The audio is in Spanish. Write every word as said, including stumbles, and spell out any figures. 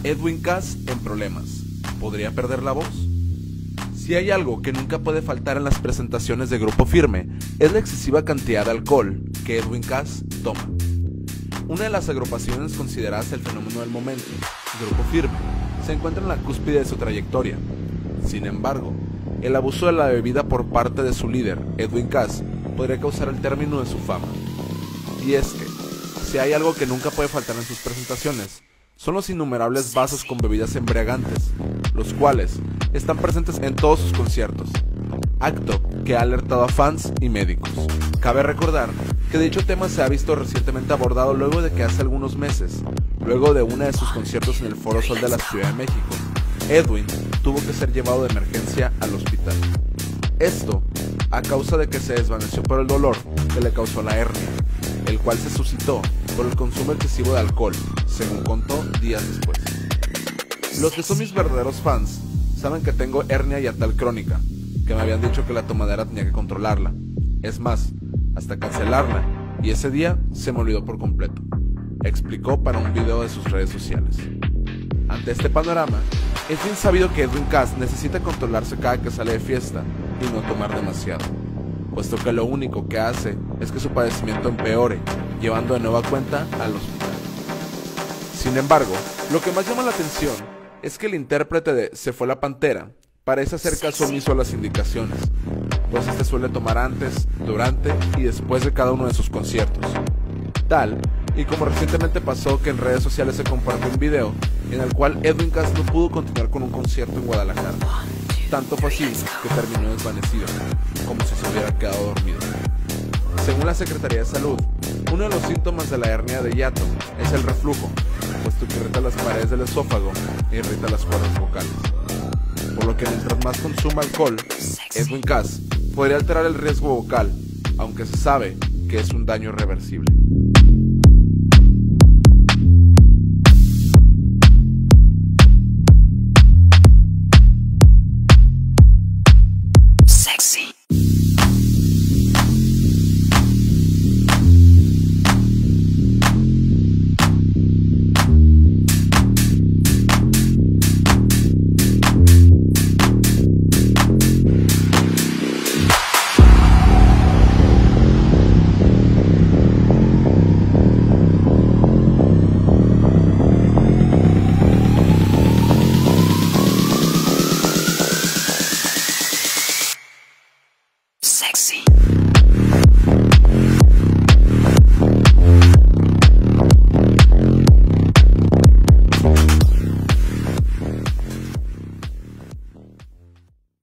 Edwin Cass en problemas. ¿Podría perder la voz? Si hay algo que nunca puede faltar en las presentaciones de Grupo Firme, es la excesiva cantidad de alcohol que Edwin Cass toma. Una de las agrupaciones consideradas el fenómeno del momento, Grupo Firme, se encuentra en la cúspide de su trayectoria. Sin embargo, el abuso de la bebida por parte de su líder, Edwin Cass, podría causar el término de su fama. Y es que, si hay algo que nunca puede faltar en sus presentaciones, son los innumerables vasos con bebidas embriagantes, los cuales están presentes en todos sus conciertos, acto que ha alertado a fans y médicos. Cabe recordar que dicho tema se ha visto recientemente abordado luego de que hace algunos meses, luego de uno de sus conciertos en el Foro Sol de la Ciudad de México, Edwin tuvo que ser llevado de emergencia al hospital. Esto a causa de que se desvaneció por el dolor que le causó la hernia, el cual se suscitó por el consumo excesivo de alcohol, según contó días después. Los que son mis verdaderos fans saben que tengo hernia hiatal crónica, que me habían dicho que la tomadera tenía que controlarla, es más, hasta cancelarla, y ese día se me olvidó por completo, explicó para un video de sus redes sociales. Ante este panorama, es bien sabido que Edwin Cass necesita controlarse cada que sale de fiesta y no tomar demasiado, puesto que lo único que hace es que su padecimiento empeore, llevando de nueva cuenta al hospital. Sin embargo, lo que más llama la atención es que el intérprete de Se fue la Pantera parece hacer caso omiso a las indicaciones, pues este suele tomar antes, durante y después de cada uno de sus conciertos. Tal y como recientemente pasó que en redes sociales se compartió un video en el cual Edwin Cass no pudo continuar con un concierto en Guadalajara. Tanto fue así que terminó desvanecido, como si se hubiera quedado dormido. Según la Secretaría de Salud, uno de los síntomas de la hernia de hiato es el reflujo, puesto que irrita las paredes del esófago e irrita las cuerdas vocales. Por lo que mientras más consuma alcohol, Edwin Cass podría alterar el riesgo vocal, aunque se sabe que es un daño irreversible.